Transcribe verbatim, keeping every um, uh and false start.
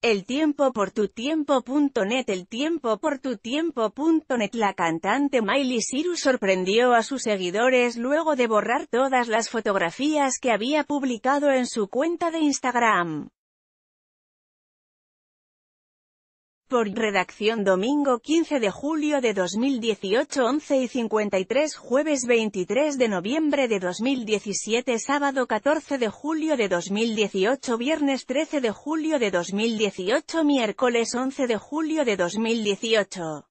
El tiempo por tu tiempo punto net. El tiempo por tu tiempo punto net. La cantante Miley Cyrus sorprendió a sus seguidores luego de borrar todas las fotografías que había publicado en su cuenta de Instagram. Por redacción domingo quince de julio de dos mil dieciocho, once y cincuenta y tres, jueves veintitrés de noviembre de dos mil diecisiete, sábado catorce de julio de dos mil dieciocho, viernes trece de julio de dos mil dieciocho, miércoles once de julio de dos mil dieciocho.